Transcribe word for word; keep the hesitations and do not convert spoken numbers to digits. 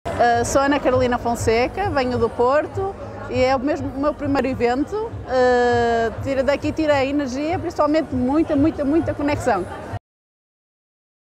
Uh, sou Ana Carolina Fonseca, venho do Porto e é o, mesmo, o meu primeiro evento. Uh, daqui tirei energia, principalmente muita, muita, muita conexão.